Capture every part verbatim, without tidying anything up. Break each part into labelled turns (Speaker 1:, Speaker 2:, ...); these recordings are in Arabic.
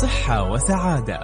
Speaker 1: صحة وسعادة.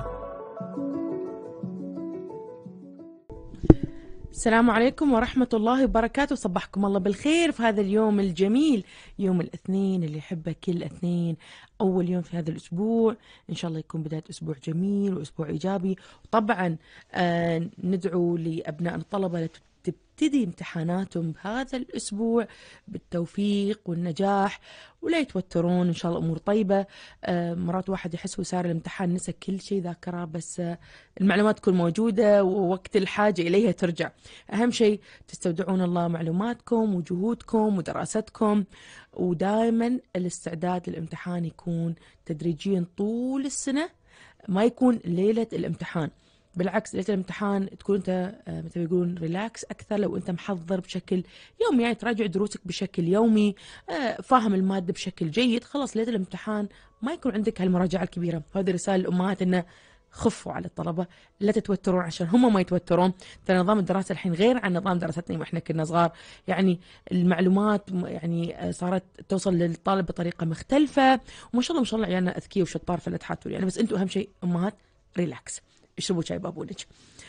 Speaker 2: السلام عليكم ورحمة الله وبركاته. صبحكم الله بالخير في هذا اليوم الجميل، يوم الاثنين اللي يحبه كل اثنين، أول يوم في هذا الأسبوع. إن شاء الله يكون بداية أسبوع جميل وأسبوع إيجابي. وطبعا آه ندعو لأبناء الطلبة اللي تبتدي امتحاناتهم بهذا الأسبوع بالتوفيق والنجاح، ولا يتوترون، إن شاء الله أمور طيبة. آه مرات واحد يحس وصار الامتحان نسى كل شيء ذاكره، بس آه المعلومات تكون موجودة ووقت الحاجة إليها ترجع. أهم شيء تستودعون الله معلوماتكم وجهودكم ودراستكم، ودائما الاستعداد للامتحان يكون تدريجيا طول السنة، ما يكون ليلة الامتحان. بالعكس، ليلة الامتحان تكون انت مثل ما يقولون ريلاكس اكثر لو انت محضر بشكل يومي، يعني تراجع دروسك بشكل يومي، فاهم المادة بشكل جيد. خلاص ليلة الامتحان ما يكون عندك هالمراجعة الكبيرة. هذه رسالة الامهات انه خفوا على الطلبة، لا تتوترون عشان هم ما يتوترون. ترى نظام الدراسة الحين غير عن نظام دراستنا واحنا كنا صغار، يعني المعلومات يعني صارت توصل للطالب بطريقة مختلفة، وما شاء الله ما شاء الله عيالنا اذكياء وشطار فلا تحاتوا يعني. بس انتم اهم شيء امهات ريلاكس، اشربوا شاي بابونج.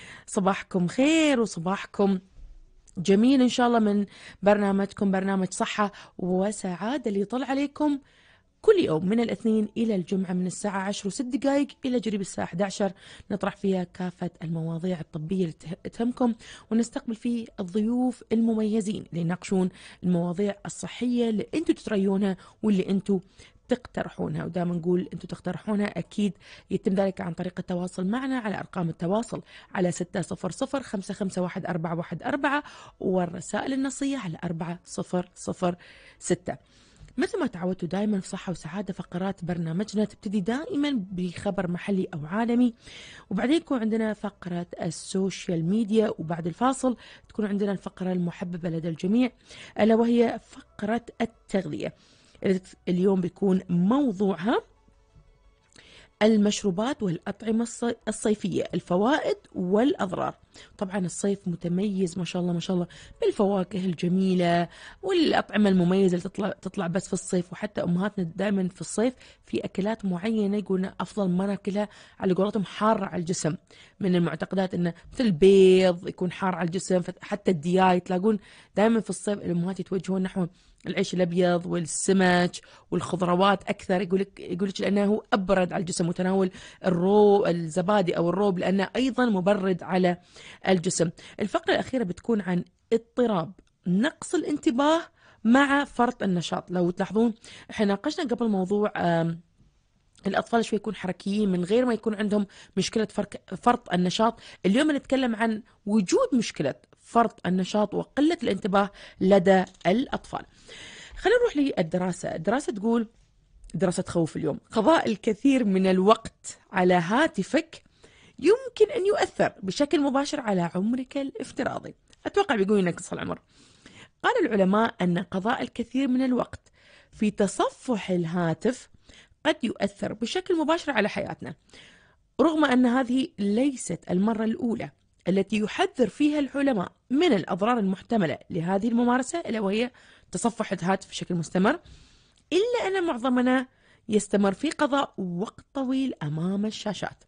Speaker 2: صباحكم خير وصباحكم جميل إن شاء الله من برنامجكم برنامج صحة وسعادة اللي يطلع عليكم كل يوم من الاثنين إلى الجمعة من الساعة عشر وست دقائق إلى قريب الساعة أحد عشر. نطرح فيها كافة المواضيع الطبية اللي تهمكم، ونستقبل فيه الضيوف المميزين اللي يناقشون المواضيع الصحية اللي أنتم تتريونها واللي أنتم تقترحونها. ودائما نقول أنتم تقترحونها، أكيد يتم ذلك عن طريق التواصل معنا على أرقام التواصل على ستة صفر صفر خمسة خمسة واحد أربعة واحد أربعة، والرسائل النصية على أربعة صفر صفر ستة. مثل ما تعودتوا دائما في صحة وسعادة، فقرات برنامجنا تبتدي دائما بخبر محلي أو عالمي، وبعدين يكون عندنا فقرة السوشيال ميديا، وبعد الفاصل تكون عندنا الفقرة المحببة لدى الجميع ألا وهي فقرة التغذية. اليوم بيكون موضوعها المشروبات والأطعمة الصيفية، الفوائد والأضرار. طبعا الصيف متميز ما شاء الله ما شاء الله بالفواكه الجميلة والأطعمة المميزة اللي تطلع تطلع بس في الصيف. وحتى أمهاتنا دائما في الصيف في أكلات معينة يقولون أفضل ما ناكلها، على قولتهم حارة على الجسم. من المعتقدات إنه مثل البيض يكون حار على الجسم، حتى الدياي تلاقون دائما في الصيف الأمهات يتوجهون نحو العيش الأبيض والسمك والخضروات أكثر. يقولك يقولك لأنه أبرد على الجسم، وتناول الرو الزبادي أو الروب لأنه أيضا مبرد على الجسم. الفقرة الأخيرة بتكون عن اضطراب نقص الانتباه مع فرط النشاط. لو تلاحظون احنا ناقشنا قبل موضوع الأطفال شوي يكون حركيين من غير ما يكون عندهم مشكلة فرط النشاط. اليوم نتكلم عن وجود مشكلة فرط النشاط وقلة الانتباه لدى الأطفال. خلينا نروح للدراسة. الدراسة تقول، دراسة تخوف اليوم، قضاء الكثير من الوقت على هاتفك يمكن أن يؤثر بشكل مباشر على عمرك الافتراضي. أتوقع بيقول ينقص العمر. قال العلماء أن قضاء الكثير من الوقت في تصفح الهاتف قد يؤثر بشكل مباشر على حياتنا، رغم أن هذه ليست المرة الأولى التي يحذر فيها العلماء من الأضرار المحتملة لهذه الممارسة، ألا وهي تصفح الهاتف بشكل مستمر، إلا أن معظمنا يستمر في قضاء وقت طويل أمام الشاشات.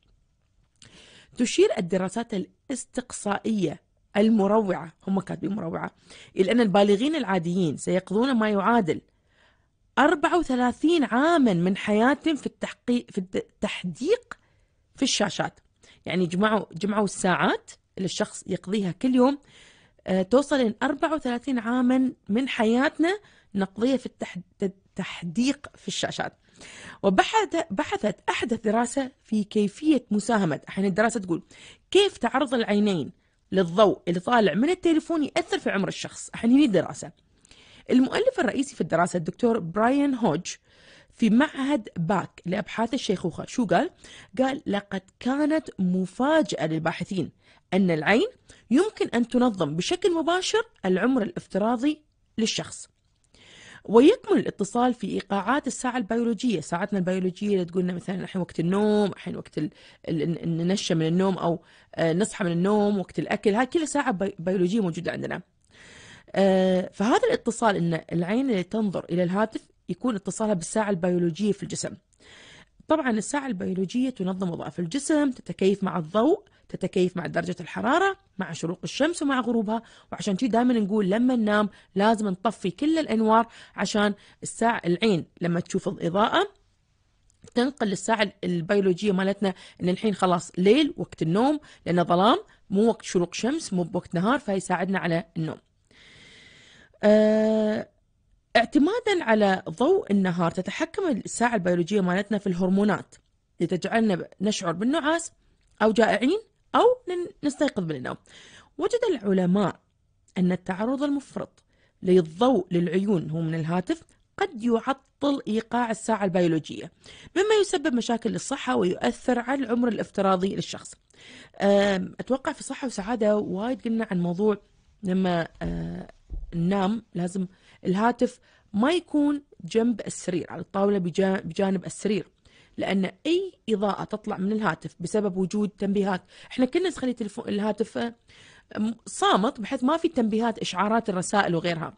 Speaker 2: تشير الدراسات الاستقصائية المروعة، هم كاتبين مروعة، إلى أن البالغين العاديين سيقضون ما يعادل أربعة وثلاثين عاما من حياتهم في التحقيق في التحديق في الشاشات. يعني جمعوا جمعوا الساعات اللي الشخص يقضيها كل يوم، أه توصل إلى أربعة وثلاثين عاما من حياتنا نقضيها في التحديق في الشاشات. وبحثت أحدث دراسة في كيفية مساهمة، الحين الدراسة تقول كيف تعرض العينين للضوء اللي طالع من التليفون يأثر في عمر الشخص. الحين هي دراسة. المؤلف الرئيسي في الدراسة الدكتور براين هوج في معهد باك لأبحاث الشيخوخة شو قال؟ قال لقد كانت مفاجأة للباحثين أن العين يمكن أن تنظم بشكل مباشر العمر الافتراضي للشخص. ويكمن الاتصال في إيقاعات الساعة البيولوجية، ساعتنا البيولوجية اللي تقولنا مثلا الحين وقت النوم، الحين وقت النشة من النوم أو نصحى من النوم، وقت الأكل، هاي كل ساعة بيولوجية موجودة عندنا. فهذا الاتصال إن العين اللي تنظر إلى الهاتف يكون اتصالها بالساعة البيولوجية في الجسم. طبعا الساعة البيولوجية تنظم وظائف الجسم، تتكيف مع الضوء، تتكيف مع درجة الحرارة، مع شروق الشمس ومع غروبها. وعشان كذا دائما نقول لما ننام لازم نطفي كل الأنوار، عشان الساعة العين لما تشوف الإضاءة تنقل للساعة البيولوجية مالتنا ان الحين خلاص ليل وقت النوم، لأنه ظلام مو وقت شروق شمس مو بوقت نهار، فيساعدنا على النوم. أه اعتمادا على ضوء النهار تتحكم الساعة البيولوجية مالتنا في الهرمونات لتجعلنا نشعر بالنعاس أو جائعين أو نستيقظ من النوم. وجد العلماء أن التعرض المفرط للضوء للعيون هو من الهاتف قد يعطل إيقاع الساعة البيولوجية، مما يسبب مشاكل للصحة ويؤثر على العمر الافتراضي للشخص. أتوقع في صحة وسعادة وايد قلنا عن موضوع لما ننام لازم الهاتف ما يكون جنب السرير على الطاولة بجانب السرير، لأن أي إضاءة تطلع من الهاتف بسبب وجود تنبيهات، إحنا كنا نخلي الهاتف صامت بحيث ما في تنبيهات إشعارات الرسائل وغيرها،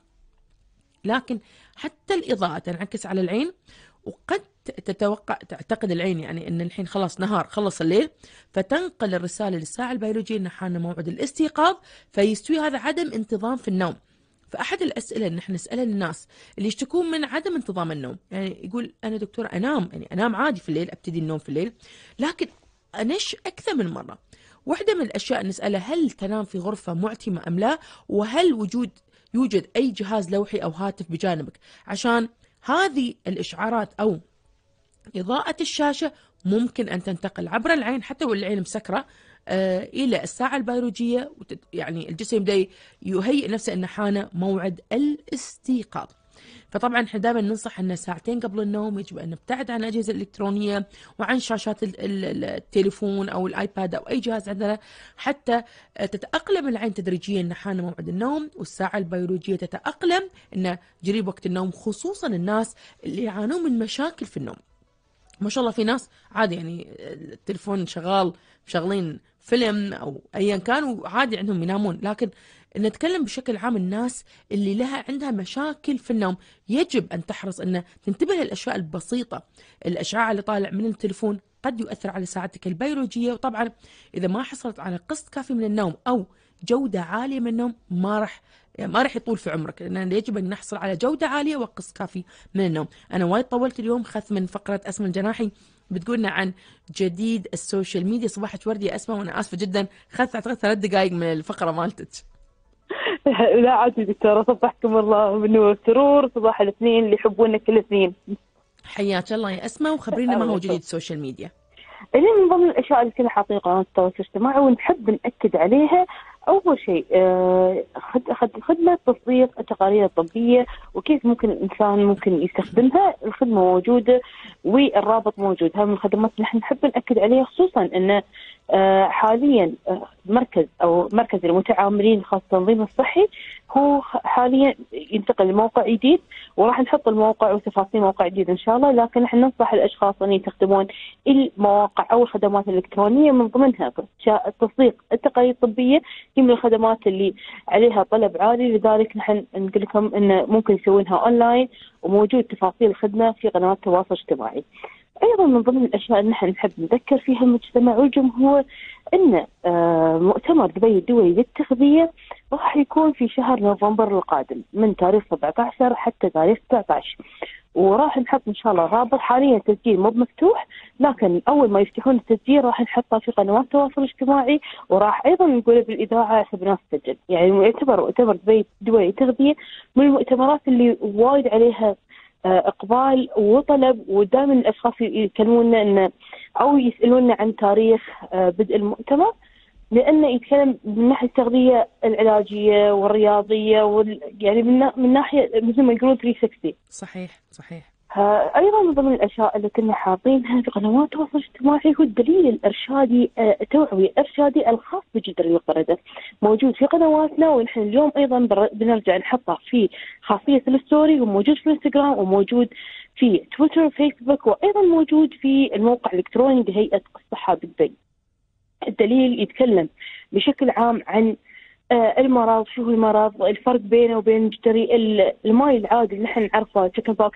Speaker 2: لكن حتى الإضاءة تنعكس على العين، وقد تتوقع تعتقد العين يعني أن الحين خلاص نهار خلص الليل، فتنقل الرسالة للساعة البيولوجية أن حان موعد الاستيقاظ، فيستوي هذا عدم انتظام في النوم. فأحد الأسئلة اللي نحن نسألها للناس اللي يشتكون من عدم انتظام النوم، يعني يقول أنا دكتور أنام يعني أنام عادي في الليل، أبتدي النوم في الليل، لكن أنش أكثر من مرة. واحدة من الأشياء اللي نسألها هل تنام في غرفة معتمة أم لا، وهل وجود يوجد أي جهاز لوحي أو هاتف بجانبك، عشان هذه الإشعارات أو إضاءة الشاشة ممكن أن تنتقل عبر العين حتى والعين مسكرة آه إلى الساعة البيولوجية، يعني الجسم يبدأ يهيئ نفسه أن حان موعد الاستيقاظ. فطبعا احنا دائما ننصح ان ساعتين قبل النوم يجب ان نبتعد عن الاجهزه الالكترونيه وعن شاشات التليفون او الايباد او اي جهاز عندنا، حتى تتاقلم العين تدريجيا ان حان موعد النوم، والساعه البيولوجيه تتاقلم ان قريب وقت النوم، خصوصا الناس اللي يعانون من مشاكل في النوم. ما شاء الله في ناس عادي يعني التليفون شغال مشغلين فيلم او ايا كان وعادي عندهم ينامون، لكن نتكلم بشكل عام الناس اللي لها عندها مشاكل في النوم يجب أن تحرص أن تنتبه للأشياء البسيطة. الأشعاع اللي طالع من التليفون قد يؤثر على ساعتك البيولوجية، وطبعا إذا ما حصلت على قسط كافي من النوم أو جودة عالية من النوم ما راح يعني ما راح يطول في عمرك، لأن يجب أن نحصل على جودة عالية وقسط كافي من النوم. أنا وايد طولت اليوم، خذ من فقرة أسماء الجناحي بتقولنا عن جديد السوشيال ميديا. صباحك وردي يا أسماء، وأنا آسفة جدا خذت أعتقد ثلاث دقائق من الفقرة مالتك.
Speaker 1: لا عادي دكتورة، صبحكم الله بالنور والسرور، صباح الاثنين اللي يحبونك كل اثنين.
Speaker 2: حياك الله يا أسماء، وخبرينا ما هو جديد السوشيال ميديا.
Speaker 1: اللي من ضمن الأشياء اللي كنا حاطين قناة التواصل الاجتماعي ونحب نأكد عليها، أول شيء خدمة تصدير التقارير الطبية وكيف ممكن الإنسان ممكن يستخدمها. الخدمة موجودة والرابط موجود، هذه من الخدمات اللي نحن نحب نأكد عليها، خصوصا أن حاليا مركز أو مركز المتعاملين الخاص بالتنظيم الصحي هو حاليا ينتقل لموقع جديد، وراح نحط الموقع وتفاصيل موقع جديد إن شاء الله، لكن نحن ننصح الأشخاص أن يستخدمون المواقع أو الخدمات الإلكترونية، من ضمنها تصديق التقارير الطبية هي من الخدمات اللي عليها طلب عالي، لذلك نحن نقول لكم إن ممكن يسوونها أونلاين، وموجود تفاصيل الخدمة في قنوات التواصل الاجتماعي. أيضا من ضمن الأشياء اللي نحن نحب نذكر فيها المجتمع والجمهور أن مؤتمر دبي الدولي للتغذية راح يكون في شهر نوفمبر القادم من تاريخ سبعة عشر حتى تاريخ تسعة عشر، وراح نحط إن شاء الله رابط. حاليا التسجيل مو مفتوح، لكن أول ما يفتحون التسجيل راح نحطه في قنوات التواصل الاجتماعي، وراح أيضا نقوله بالإذاعة حسب ناس تسجل. يعني يعتبر مؤتمر دبي الدولي للتغذية من المؤتمرات اللي وايد عليها إقبال وطلب، ودائما الأشخاص يكلمونا إن أو يسألونا عن تاريخ بدء المؤتمر، لأنه يتكلم من ناحية التغذية العلاجية والرياضية وال... يعني من, نا... من ناحية مثل ما يقولون ثلاثمية وستين.
Speaker 2: صحيح صحيح.
Speaker 1: أيضا من ضمن الأشياء اللي كنا حاطينها في قنوات التواصل الاجتماعي هو الدليل الإرشادي التوعوي الإرشادي الخاص بجدر القردة، موجود في قنواتنا، ونحن اليوم أيضا بنرجع نحطه في خاصية الستوري، وموجود في الانستغرام، وموجود في تويتر وفيسبوك، وأيضا موجود في الموقع الإلكتروني لهيئة الصحة بدبي. الدليل يتكلم بشكل عام عن المرض، شو هو المرض، الفرق بينه وبين جدري الماي العادي اللي نحن نعرفه تشيكن بوكس،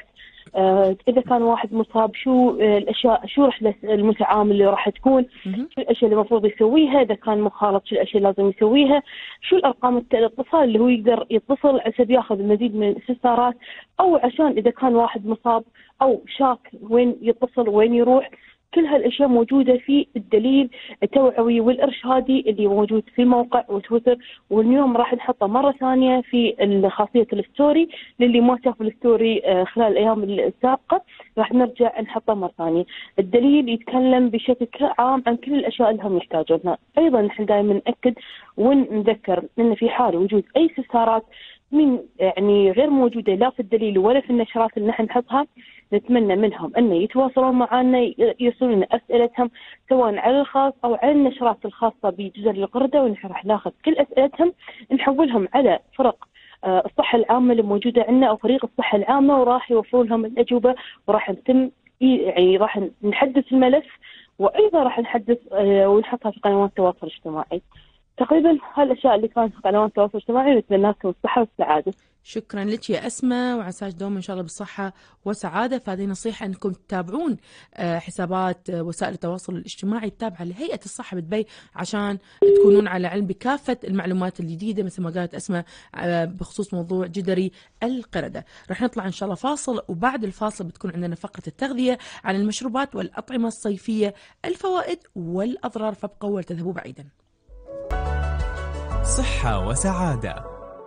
Speaker 1: آه إذا كان واحد مصاب شو آه الأشياء، شو رحلة المتعامل اللي راح تكون، شو الأشياء اللي المفروض يسويها، إذا كان مخالط شو الأشياء اللي لازم يسويها، شو الأرقام الاتصال اللي هو يقدر يتصل عشان ياخذ المزيد من الاستفسارات، أو عشان إذا كان واحد مصاب أو شاك وين يتصل وين يروح. كل هالاشياء موجوده في الدليل التوعوي والارشادي اللي موجود في موقع وتويتر، واليوم راح نحطه مره ثانيه في خاصيه الستوري للي ما شاف الستوري خلال الايام السابقه، راح نرجع نحطه مره ثانيه. الدليل يتكلم بشكل عام عن كل الاشياء اللي هم يحتاجونها. ايضا نحن دائما ناكد ونذكر ان في حال وجود اي استفسارات من يعني غير موجوده لا في الدليل ولا في النشرات اللي نحن نحطها، نتمنى منهم أن يتواصلون معنا يرسلون أسئلتهم سواء على الخاص أو على النشرات الخاصة بجزر القردة، ونحن راح ناخذ كل أسئلتهم نحولهم على فرق الصحة العامة اللي موجودة عندنا أو فريق الصحة العامة، وراح يوفرون لهم الأجوبة، وراح نتم يعني راح نحدث الملف، وأيضا راح نحدث ونحطها في قنوات التواصل الاجتماعي. تقريبا هالأشياء اللي كانت في قنوات التواصل الاجتماعي، ونتمنى لكم الصحة والسعادة.
Speaker 2: شكرا لك يا أسماء، وعساك دوم إن شاء الله بالصحة وسعادة. فهذه نصيحة أنكم تتابعون حسابات وسائل التواصل الاجتماعي التابعة لهيئة الصحة بدبي عشان تكونون على علم بكافة المعلومات الجديدة مثل ما قالت أسماء بخصوص موضوع جدري القردة. رح نطلع إن شاء الله فاصل، وبعد الفاصل بتكون عندنا فقرة التغذية عن المشروبات والأطعمة الصيفية، الفوائد والأضرار، فابقوا ولا تذهبوا بعيدا.
Speaker 3: صحة وسعادة.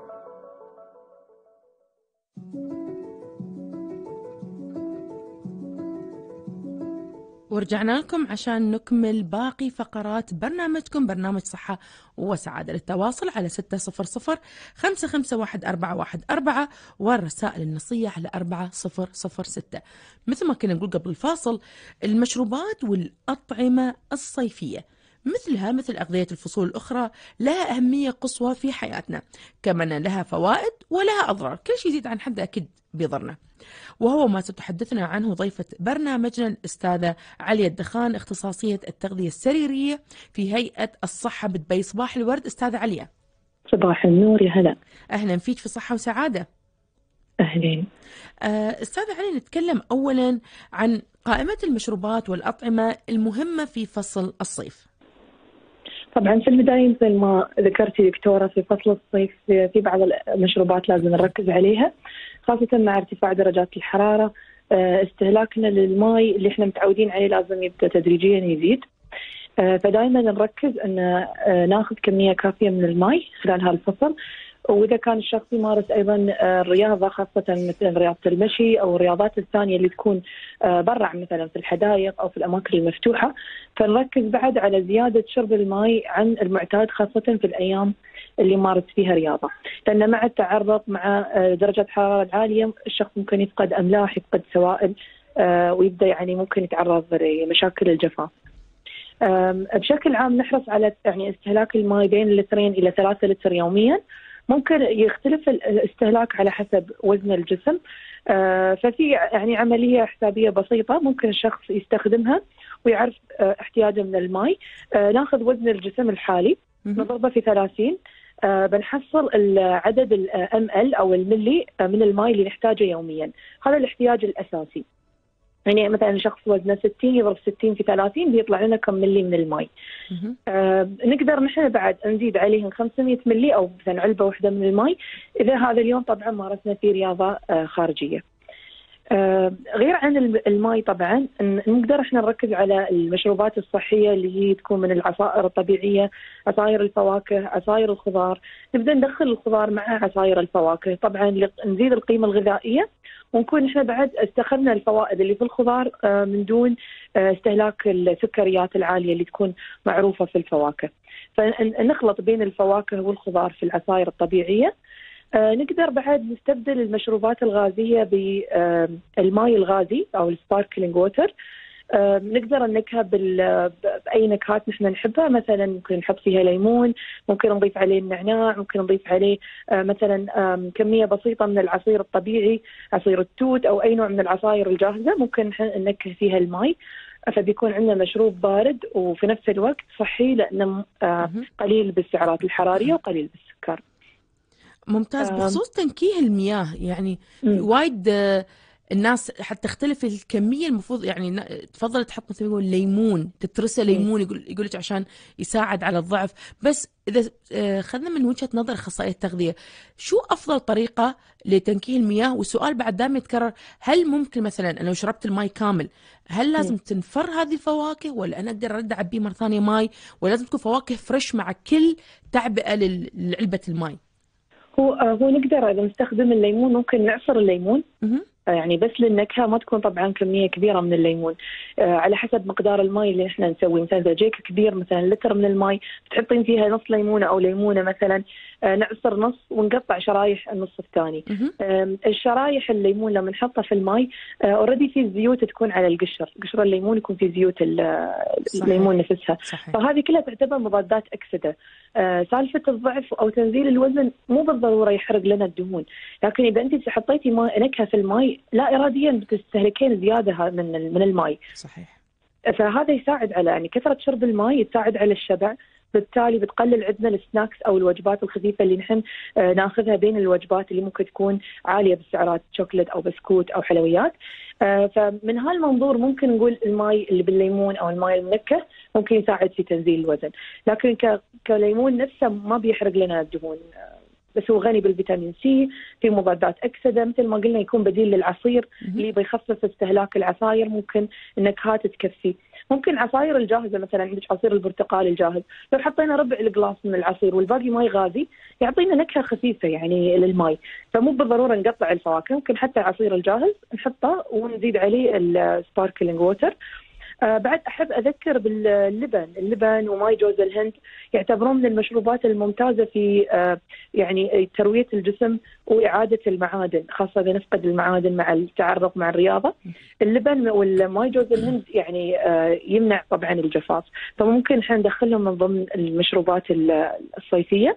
Speaker 2: ورجعنا لكم عشان نكمل باقي فقرات برنامجكم برنامج صحة وسعادة. للتواصل على ستة صفر صفر خمسة خمسة واحد أربعة واحد أربعة، والرسائل النصية على أربعة صفر صفر ستة. مثل ما كنا نقول قبل الفاصل، المشروبات والأطعمة الصيفية مثلها مثل أغذية الفصول الأخرى لها أهمية قصوى في حياتنا، كمان لها فوائد ولها أضرار. كل شيء يزيد عن حد أكيد بيضرنا، وهو ما ستحدثنا عنه ضيفة برنامجنا الأستاذة عليا الدخان، اختصاصية التغذية السريرية في هيئة الصحة بدبي. صباح الورد أستاذة عليا.
Speaker 4: صباح النور، يا هلا.
Speaker 2: أهلا فيك في صحة وسعادة.
Speaker 4: أهلين.
Speaker 2: أستاذة عليا، نتكلم أولا عن قائمة المشروبات والأطعمة المهمة في فصل الصيف.
Speaker 4: طبعا في البداية مثل ما ذكرتي دكتورة، في فصل الصيف في بعض المشروبات لازم نركز عليها، خاصة مع ارتفاع درجات الحرارة. استهلاكنا للماء اللي احنا متعودين عليه لازم يبدأ تدريجيا يزيد، فدائما نركز أن ناخذ كمية كافية من الماء خلال هالفصل. وإذا كان الشخص يمارس أيضا الرياضة، خاصة مثل رياضة المشي أو الرياضات الثانية اللي تكون برا مثلا في الحدائق أو في الأماكن المفتوحة، فنركز بعد على زيادة شرب الماء عن المعتاد، خاصة في الأيام اللي يمارس فيها رياضة، لأن مع التعرض مع درجة الحرارة العالية الشخص ممكن يفقد أملاح، يفقد سوائل، ويبدأ يعني ممكن يتعرض لمشاكل الجفاف. بشكل عام نحرص على يعني استهلاك الماء بين لترين إلى ثلاثة لتر يوميا. ممكن يختلف الاستهلاك على حسب وزن الجسم، ففي يعني عملية حسابية بسيطة ممكن الشخص يستخدمها ويعرف احتياجه من الماء. ناخذ وزن الجسم الحالي نضربه في ثلاثين، بنحصل عدد الام ال او الملي من الماء اللي نحتاجه يوميا. هذا الاحتياج الأساسي. يعني مثلا شخص وزنه ستين يضرب ستين في ثلاثين بيطلع لنا كم ملي من الماء. آه نقدر نحن بعد نزيد عليهم خمسمية ملي أو مثلا علبة واحدة من الماء إذا هذا اليوم طبعا مارسنا فيه رياضة آه خارجية. آه غير عن الماء طبعا نقدر احنا نركز على المشروبات الصحية اللي هي تكون من العصائر الطبيعية، عصائر الفواكه، عصائر الخضار. نبدأ ندخل الخضار مع عصائر الفواكه، طبعا نزيد القيمة الغذائية، ونكون احنا بعد استخدمنا الفوائد اللي في الخضار من دون استهلاك السكريات العالية اللي تكون معروفة في الفواكه. فنخلط بين الفواكه والخضار في العصائر الطبيعية. نقدر بعد نستبدل المشروبات الغازية بالماء الغازي أو السباركلينج ووتر. نقدر ننكهها بأي نكهات نحن نحبها، مثلا ممكن نحط فيها ليمون، ممكن نضيف عليه النعناع، ممكن نضيف عليه مثلا كمية بسيطة من العصير الطبيعي، عصير التوت أو أي نوع من العصائر الجاهزة ممكن ننكه فيها الماء، فبيكون عندنا مشروب بارد وفي نفس الوقت صحي لأنه قليل بالسعرات الحرارية وقليل بالسكر.
Speaker 2: ممتاز. بخصوص تنكيه المياه، يعني وايد الناس حتى تختلف الكمية المفروض، يعني تفضل تحط مثل ما يقول ليمون، تترسه ليمون يقول يقول لك عشان يساعد على الضعف. بس إذا خذنا من وجهة نظر أخصائي التغذية، شو أفضل طريقة لتنكيه المياه؟ والسؤال بعد دائما يتكرر، هل ممكن مثلا أنا لو شربت الماء كامل هل لازم تنفر هذه الفواكه، ولا أنا أقدر أرد أعبيه مرة ثانية ماي، ولا لازم تكون فواكه فريش مع كل تعبئة لعلبة الماء؟
Speaker 4: هو هو نقدر إذا نستخدم الليمون ممكن نعصر الليمون يعني بس للنكهة، ما تكون طبعا كمية كبيرة من الليمون، آه على حسب مقدار الماء اللي احنا نسويه. مثلا إذا جيك كبير مثلا لتر من الماء تحطين فيها نص ليمونة أو ليمونة مثلا، آه نعصر نص ونقطع شرايح النص الثاني. آه الشرايح الليمون لما نحطها في الماء اوريدي آه في زيوت تكون على القشر، قشر الليمون يكون في زيوت الليمون نفسها. صحيح. فهذه كلها تعتبر مضادات أكسدة. آه سالفة الضعف أو تنزيل الوزن مو بالضرورة يحرق لنا الدهون، لكن إذا أنت حطيتي ماء نكهة في الماء لا إراديا بتستهلكين زيادة من من الماء.
Speaker 2: صحيح.
Speaker 4: فهذا يساعد على يعني كثرة شرب الماء، يساعد على الشبع، بالتالي بتقلل عندنا السناكس أو الوجبات الخفيفة اللي نحن آه ناخذها بين الوجبات اللي ممكن تكون عالية بالسعرات، شوكولات أو بسكوت أو حلويات. آه فمن هالمنظور ممكن نقول الماء اللي بالليمون أو الماء المنكه ممكن يساعد في تنزيل الوزن، لكن كليمون نفسه ما بيحرق لنا الدهون، بس هو غني بالفيتامين سي، في مضادات أكسدة، مثل ما قلنا يكون بديل للعصير اللي بيخفف استهلاك العصاير، ممكن النكهات تكفي. ممكن عصاير الجاهزة مثلا، عندك عصير البرتقال الجاهز لو حطينا ربع الجلاس من العصير والباقي ماي غازي يعطينا نكهة خفيفة يعني للماي. فمو بالضرورة نقطع الفواكه، ممكن حتى العصير الجاهز نحطه ونزيد عليه السباركلينج ووتر. آه بعد أحب أذكر باللبن، اللبن وماي جوز الهند يعتبرون من المشروبات الممتازة في آه يعني تروية الجسم وإعادة المعادن، خاصة إذا نفقد المعادن مع التعرق مع الرياضة. اللبن والماي جوز الهند يعني آه يمنع طبعا الجفاف، فممكن احنا ندخلهم من ضمن المشروبات الصيفية.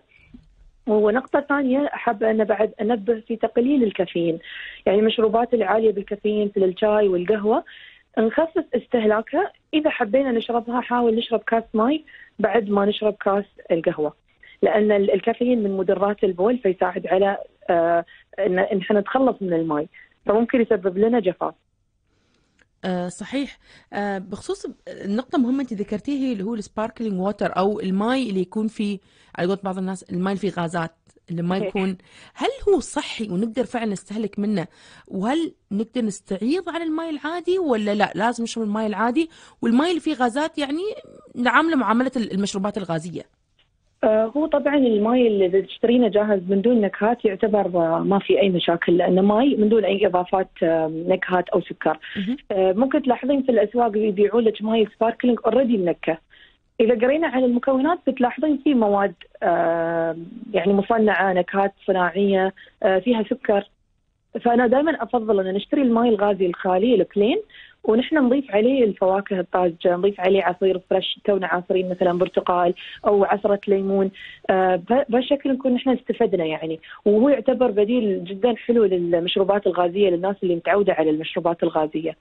Speaker 4: ونقطة ثانية أحب أن بعد أنبه في تقليل الكافيين، يعني المشروبات العالية بالكافيين مثل الشاي والقهوة نخفف استهلاكها. إذا حبينا نشربها حاول نشرب كاس ماء بعد ما نشرب كاس القهوة، لأن الكافيين من مدرات البول فيساعد على آه إن إحنا نتخلص من الماء، فممكن يسبب لنا جفاف.
Speaker 2: آه صحيح. آه بخصوص النقطة مهمة أنت ذكرتيه اللي هو السباركلينج ووتر أو الماء اللي يكون فيه على قول بعض الناس الماء اللي فيه غازات، اللي ما يكون، هل هو صحي ونقدر فعلا نستهلك منه؟ وهل نقدر نستعيض عن الماء العادي ولا لا لازم نشرب الماء العادي، والماء اللي فيه غازات يعني نعامله معاملة المشروبات الغازية؟
Speaker 4: آه هو طبعا الماء اللي تشترينه جاهز من دون نكهات يعتبر آه ما في أي مشاكل، لأنه ماء من دون أي إضافات آه نكهات أو سكر. آه ممكن تلاحظين في الأسواق يبيعون لك ماء سباركلينج أوريدي منكه. إذا قرينا عن المكونات بتلاحظين في مواد آه يعني مصنعة، نكهات صناعية آه فيها سكر. فأنا دائما أفضل أن نشتري الماء الغازي الخالي البلين، ونحن نضيف عليه الفواكه الطازجة، نضيف عليه عصير فريش تونا عصرين مثلا برتقال أو عصرة ليمون. آه بهالشكل نكون نحن استفدنا يعني، وهو يعتبر بديل جدا حلو للمشروبات الغازية للناس اللي متعودة على المشروبات الغازية.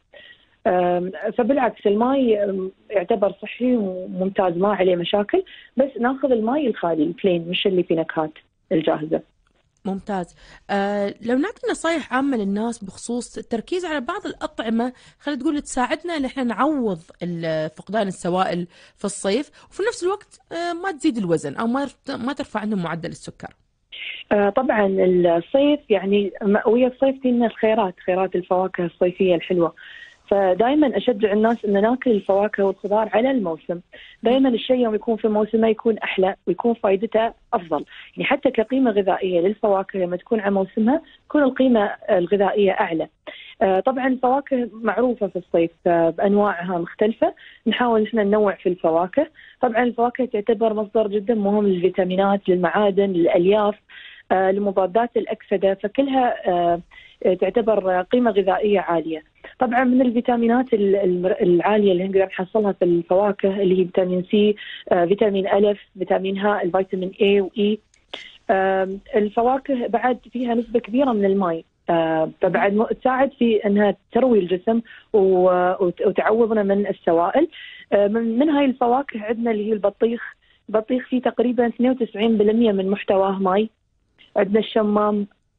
Speaker 4: فبالعكس الماء يعتبر صحي وممتاز ما عليه مشاكل، بس ناخذ الماء الخالي البلين مش اللي فيه نكهات الجاهزة.
Speaker 2: ممتاز. آه لو نعطي نصايح عامة للناس بخصوص التركيز على بعض الأطعمة خلينا تقول تساعدنا ان احنا نعوض فقدان السوائل في الصيف، وفي نفس الوقت آه ما تزيد الوزن او ما ما ترفع عندهم معدل السكر.
Speaker 4: آه طبعا الصيف يعني مأوية الصيف فينا الخيرات، خيرات الفواكه الصيفية الحلوة، فدائما أشجع الناس أن ناكل الفواكه والخضار على الموسم. دائما الشيء يوم يكون في موسمه يكون أحلى ويكون فائدته أفضل، يعني حتى كقيمة غذائية للفواكه لما تكون على موسمها تكون القيمة الغذائية أعلى. آه طبعا الفواكه معروفة في الصيف آه بأنواعها مختلفة، نحاول نحن ننوع في الفواكه. طبعا الفواكه تعتبر مصدر جدا مهم للفيتامينات، للمعادن، للألياف، آه لمضادات الأكسدة، فكلها آه تعتبر قيمة غذائية عالية. طبعا من الفيتامينات العالية اللي نقدر نحصلها في الفواكه اللي هي فيتامين سي، آه فيتامين ألف، فيتامين ها، الفيتامين اي وإي. آه الفواكه بعد فيها نسبة كبيرة من الماء، آه فبعد تساعد في أنها تروي الجسم وتعوضنا من السوائل. آه من, من هاي الفواكه عندنا اللي هي البطيخ. البطيخ فيه تقريبا اثنين وتسعين بالمئة من محتواه ماء. عندنا الشمام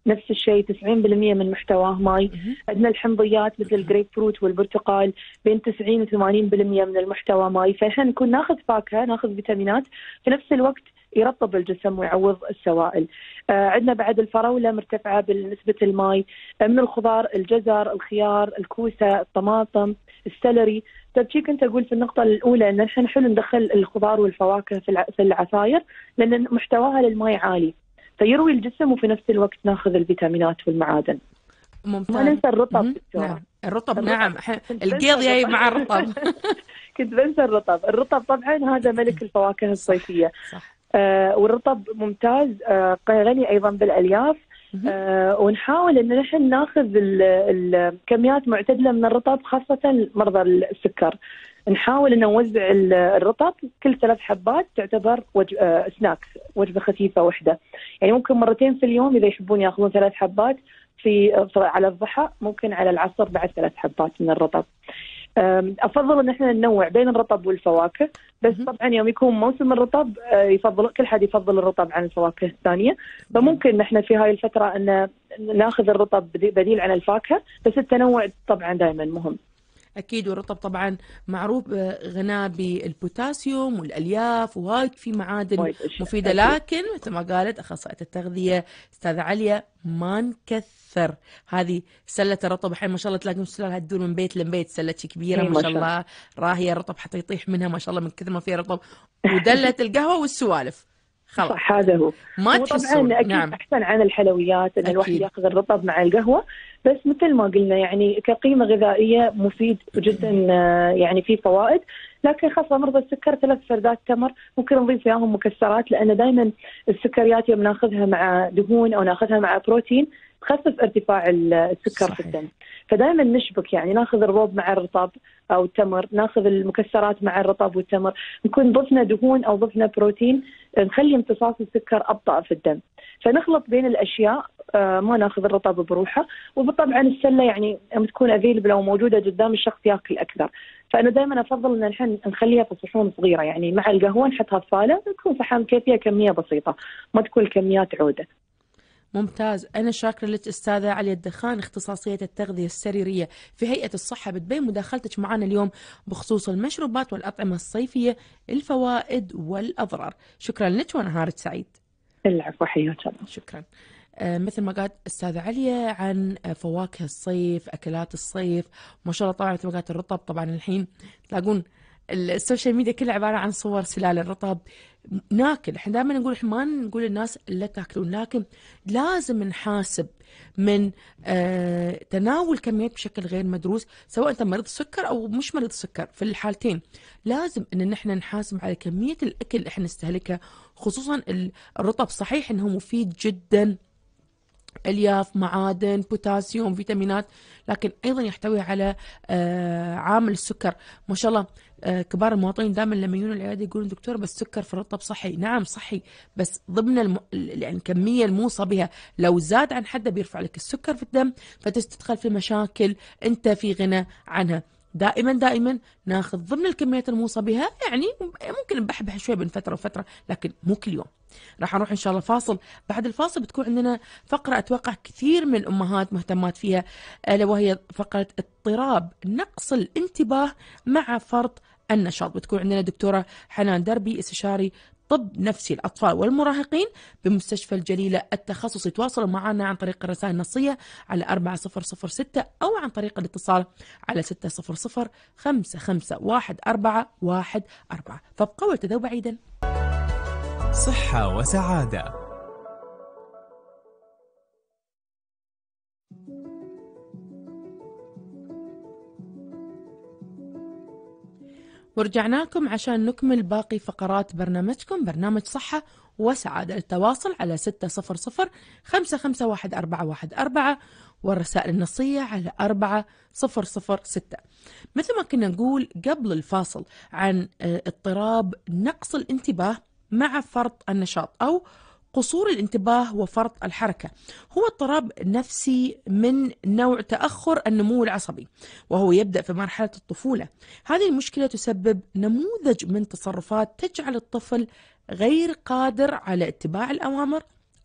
Speaker 4: نفس الشيء تسعين بالمئة من محتواه ماي. عندنا الحمضيات مثل الجريب فروت والبرتقال بين تسعين و ثمانين بالمئة من المحتوى ماي، فاحنا نكون ناخذ فاكهه، ناخذ فيتامينات في نفس الوقت يرطب الجسم ويعوض السوائل. آه عندنا بعد الفراوله مرتفعه بنسبه الماي. آه من الخضار الجزر، الخيار، الكوسه، الطماطم، السلري. طيب شي كنت اقول في النقطه الاولى ان احنا حلو ندخل الخضار والفواكه في في العصاير لان محتواها للماء عالي فيروي الجسم وفي نفس الوقت ناخذ الفيتامينات والمعادن.
Speaker 2: ممتاز.
Speaker 4: ما ننسى الرطب
Speaker 2: مم.
Speaker 4: دكتورة.
Speaker 2: نعم الرطب,
Speaker 4: الرطب.
Speaker 2: نعم
Speaker 4: كنت
Speaker 2: القيض
Speaker 4: بنسى
Speaker 2: جاي
Speaker 4: الرطب.
Speaker 2: مع الرطب.
Speaker 4: كنت بنسى الرطب. الرطب طبعا هذا ملك الفواكه الصيفيه.
Speaker 2: صح.
Speaker 4: آه والرطب ممتاز، آه غني ايضا بالالياف. آه ونحاول ان نحن ناخذ الكميات معتدله من الرطب خاصه مرضى السكر. نحاول ان نوزع الرطب كل ثلاث حبات تعتبر وج... آه سناك، وجبه خفيفه واحده. يعني ممكن مرتين في اليوم اذا يحبون ياخذون ثلاث حبات في على الضحى، ممكن على العصر بعد ثلاث حبات من الرطب. افضل ان احنا ننوع بين الرطب والفواكه، بس طبعا يوم يكون موسم الرطب يفضل كل حد يفضل الرطب عن الفواكه الثانيه، فممكن نحن في هاي الفتره ان ناخذ الرطب بديل عن الفاكهه، بس التنوع طبعا دائما مهم.
Speaker 2: أكيد. والرطب طبعا معروف غناه بالبوتاسيوم والألياف وهاي في معادن مفيدة. أكيد. لكن مثل ما قالت أخصائية التغذية أستاذة عليا ما نكثر هذه سلة الرطب. الحين ما شاء الله تلاقي سلالها تدور من بيت لبيت، سلة كبيرة ما شاء الله راهية الرطب حتى يطيح منها ما شاء الله من كثر ما فيها رطب، ودلة القهوة والسوالف. خلاص.
Speaker 4: صح هذا هو.
Speaker 2: ما تحسون.
Speaker 4: طبعا أكيد.
Speaker 2: نعم.
Speaker 4: أحسن عن الحلويات أن الواحد يأخذ الرطب مع القهوة، بس مثل ما قلنا يعني كقيمة غذائية مفيد جدا، يعني فيه فوائد. لكن خاصة مرضى السكر ثلاث فردات تمر ممكن نضيف فيهم مكسرات، لأن دائما السكريات يوم ناخذها مع دهون أو ناخذها مع بروتين تخفف ارتفاع السكر. صحيح. في الدم. فدائما نشبك، يعني ناخذ الروب مع الرطب أو التمر، ناخذ المكسرات مع الرطب والتمر، نكون ضفنا دهون أو ضفنا بروتين، نخلي امتصاص السكر أبطأ في الدم. فنخلط بين الأشياء، آه ما ناخذ الرطب بروحه. وطبعا السلة يعني تكون افيلبل أو موجودة قدام الشخص ياكل أكثر. فأنا دائما أفضل أن نحن نخليها في صحون صغيرة، يعني مع القهوة نحطها في فالة، تكون صحن كيفية كمية بسيطة، ما تكون كميات عودة.
Speaker 2: ممتاز. أنا شاكرة لك أستاذة عليا الدخان، اختصاصية التغذية السريرية في هيئة الصحة، بتبين مداخلتك معنا اليوم بخصوص المشروبات والأطعمة الصيفية، الفوائد والأضرار. شكرا لك ونهارك سعيد.
Speaker 4: العفو، حياك الله.
Speaker 2: شكرا. آه مثل ما قالت أستاذة عليا عن فواكه الصيف، أكلات الصيف، ما شاء الله. طبعا مثل ما قالت الرطب، طبعا الحين تلاقون السوشيال ميديا كلها عبارة عن صور سلال الرطب. ناكل، احنا دائما نقول احنا ما نقول للناس لا تاكلون، لكن لازم نحاسب من آه تناول كميات بشكل غير مدروس، سواء انت مريض سكر او مش مريض سكر. في الحالتين لازم ان نحن نحاسب على كمية الاكل اللي احنا نستهلكها، خصوصا الرطب. صحيح انه مفيد جدا، الياف، معادن، بوتاسيوم، فيتامينات، لكن ايضا يحتوي على آه عامل السكر. ما شاء الله آه كبار المواطنين دائما لما يجون العياده يقولون دكتور بس السكر في الرطب صحي. نعم صحي، بس ضمن الم... يعني الكميه الموصى بها. لو زاد عن حده بيرفع لك السكر في الدم، فتستدخل في مشاكل انت في غنى عنها. دائما دائما ناخذ ضمن الكميات الموصى بها، يعني ممكن نبحبح شوي بين فتره وفتره، لكن مو كل يوم. راح نروح ان شاء الله فاصل، بعد الفاصل بتكون عندنا فقره اتوقع كثير من الامهات مهتمات فيها، الا وهي فقره اضطراب نقص الانتباه مع فرط النشاط. بتكون عندنا دكتوره حنان دربي، استشاري طب نفسي الأطفال والمراهقين بمستشفى الجليلة التخصصي. تواصلوا معنا عن طريق الرسائل النصية على أربعة صفر صفر ستة أو عن طريق الاتصال على ستة صفر صفر خمسة خمسة واحد أربعة واحد أربعة. فابقوا ولا بعيدا.
Speaker 3: صحة وسعادة.
Speaker 2: ورجعنا لكم عشان نكمل باقي فقرات برنامجكم، برنامج صحة وسعادة. التواصل على ستة صفر صفر خمسة خمسة واحد أربعة واحد أربعة والرسائل النصية على أربعة صفر صفر ستة. مثل ما كنا نقول قبل الفاصل عن اضطراب نقص الانتباه مع فرط النشاط أو قصور الانتباه وفرط الحركة، هو اضطراب نفسي من نوع تأخر النمو العصبي، وهو يبدأ في مرحلة الطفولة. هذه المشكلة تسبب نموذج من تصرفات تجعل الطفل غير قادر على اتباع الأوامر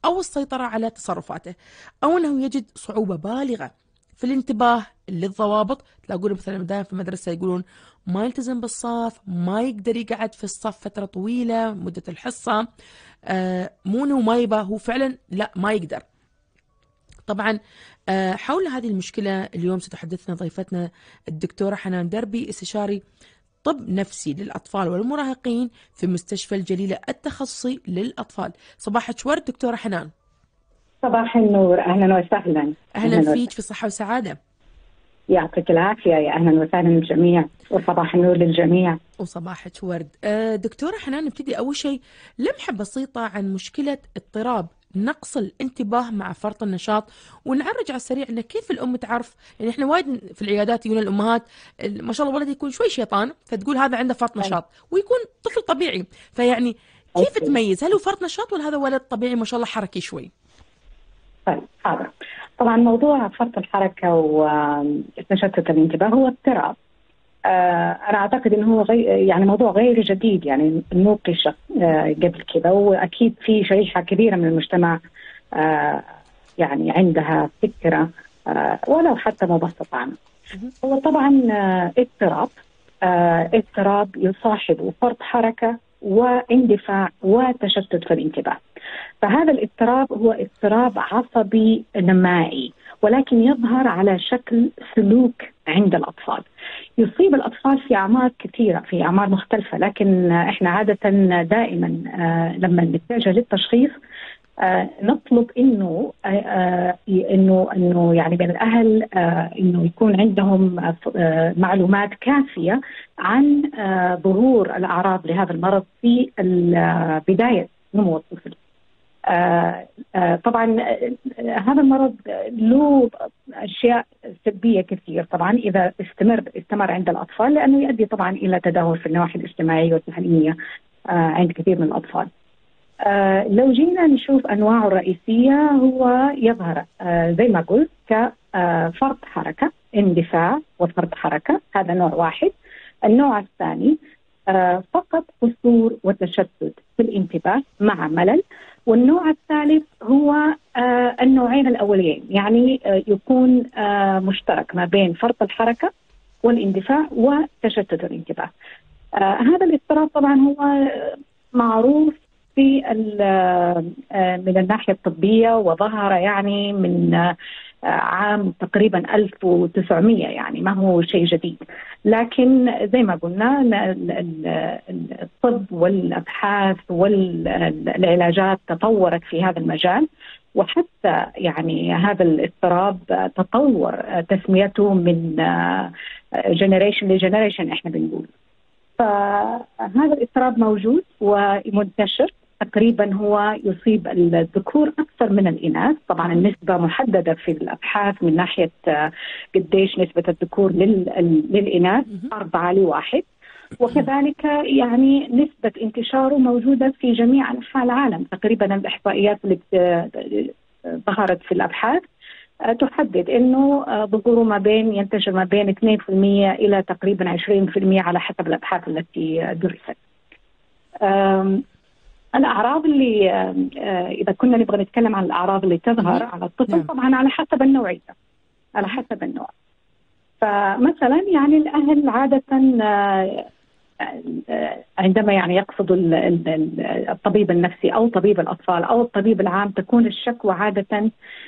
Speaker 2: أو السيطرة على تصرفاته، أو أنه يجد صعوبة بالغة في الانتباه للضوابط. تلاقون مثلا دائما في المدرسة يقولون ما يلتزم بالصف، ما يقدر يقعد في الصف فترة طويلة مدة الحصة، آه مو انه ما يبى، هو فعلا لا ما يقدر. طبعا آه حول هذه المشكلة اليوم ستحدثنا ضيفتنا الدكتورة حنان دربي، استشاري طب نفسي للأطفال والمراهقين في مستشفى الجليلة التخصصي للأطفال. صباحك ورد دكتورة حنان.
Speaker 5: صباح النور، أهلا وسهلا.
Speaker 2: أهلا, أهلاً فيك، في صحة وسعادة.
Speaker 5: يعطيك العافية، يا أهلا وسهلا للجميع، وصباح النور للجميع.
Speaker 2: وصباحك ورد. دكتورة حنان، نبتدي أول شيء لمحة بسيطة عن مشكلة اضطراب نقص الانتباه مع فرط النشاط، ونعرج على السريع أن كيف الأم تعرف. يعني إحنا وايد في العيادات يقولون الأمهات ما شاء الله ولد يكون شوي شيطان، فتقول هذا عنده فرط نشاط، ويكون طفل طبيعي. فيعني كيف تميز هل هو فرط نشاط ولا هذا ولد طبيعي ما شاء الله حركي شوي؟
Speaker 5: طيب حاضر. طبعا موضوع فرط الحركة وتشتت الانتباه هو اضطراب. آه أنا أعتقد أنه هو غير يعني موضوع غير جديد، يعني نوقش آه قبل كذا، وأكيد في شريحة كبيرة من المجتمع آه يعني عندها فكرة آه ولو حتى مبسطة عنه. هو طبعا آه اضطراب آه اضطراب يصاحبه فرط حركة واندفاع وتشتت في الانتباه. فهذا الاضطراب هو اضطراب عصبي نمائي، ولكن يظهر على شكل سلوك عند الأطفال. يصيب الأطفال في أعمار كثيرة، في أعمار مختلفة، لكن إحنا عادة دائما لما نتجه للتشخيص نطلب إنه إنه إنه يعني من الأهل إنه يكون عندهم معلومات كافية عن ظهور الأعراض لهذا المرض في بداية نمو الطفل. آه آه طبعا آه هذا المرض له أشياء سلبية كثير طبعا إذا استمر استمر عند الأطفال، لأنه يؤدي طبعا إلى تدهور في النواحي الاجتماعية والذهنية آه عند كثير من الأطفال. آه لو جينا نشوف أنواعه الرئيسية، هو يظهر آه زي ما قلت كفرط حركة، اندفاع وفرط حركة، هذا نوع واحد. النوع الثاني آه فقط قصور وتشتت في الانتباه مع ملل. والنوع الثالث هو آه النوعين الأولين، يعني آه يكون آه مشترك ما بين فرط الحركة والاندفاع وتشتت الانتباه. آه هذا الاضطراب طبعا هو معروف في آه من الناحية الطبية، وظهر يعني من آه عام تقريبا ألف وتسعمية، يعني ما هو شيء جديد. لكن زي ما قلنا الطب والأبحاث والعلاجات تطورت في هذا المجال، وحتى يعني هذا الاضطراب تطور تسميته من جنريشن لجنريشن احنا بنقول. فهذا الاضطراب موجود ومنتشر، تقريبا هو يصيب الذكور أكثر من الإناث. طبعا النسبة محددة في الأبحاث من ناحية قديش نسبة الذكور للإناث، أربعة لواحد. وكذلك يعني نسبة انتشاره موجودة في جميع أنحاء العالم. تقريبا الإحصائيات اللي ظهرت في الأبحاث تحدد أنه ظهوره ما بين ينتشر ما بين اثنين بالمئة إلى تقريبا عشرين بالمئة على حسب الأبحاث التي درست. الأعراض اللي إذا كنا نبغى نتكلم عن الأعراض اللي تظهر على الطفل، طبعا على حسب النوعية، على حسب النوع. فمثلا يعني الأهل عادة عندما يعني يقصدوا الطبيب النفسي أو طبيب الأطفال أو الطبيب العام، تكون الشكوى عادة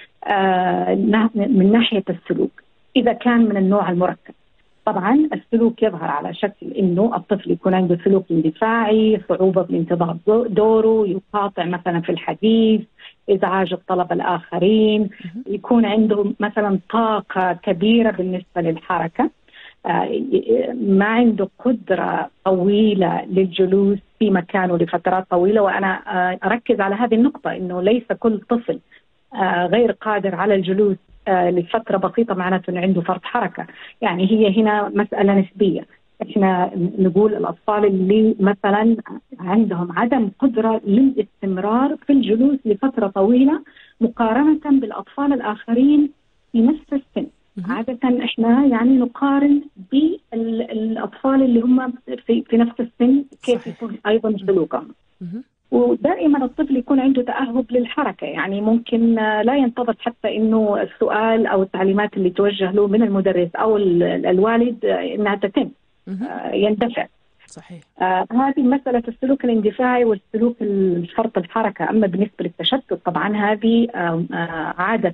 Speaker 5: من ناحية السلوك إذا كان من النوع المركب. طبعا السلوك يظهر على شكل انه الطفل يكون عنده سلوك اندفاعي، صعوبة بانتظار دوره، يقاطع مثلا في الحديث، ازعاج الطلبة الاخرين، يكون عنده مثلا طاقة كبيرة بالنسبة للحركة، ما عنده قدرة طويلة للجلوس في مكانه لفترات طويلة. وانا اركز على هذه النقطة، انه ليس كل طفل غير قادر على الجلوس لفترة بسيطة معناته أنه عنده فرط حركة. يعني هي هنا مسألة نسبية. إحنا نقول الأطفال اللي مثلا عندهم عدم قدرة للاستمرار في الجلوس لفترة طويلة مقارنة بالأطفال الآخرين في نفس السن. عادة إحنا يعني نقارن بالأطفال اللي هم في, في نفس السن كيف يكون أيضا سلوكهم. ودائما الطفل يكون عنده تأهب للحركة، يعني ممكن لا ينتظر حتى إنه السؤال أو التعليمات اللي توجه له من المدرس أو الوالد إنها تتم، يندفع.
Speaker 2: صحيح.
Speaker 5: آه هذه مسألة السلوك الاندفاعي والسلوك الفرط الحركة. أما بالنسبة للتشتت طبعا هذه آه آه عادة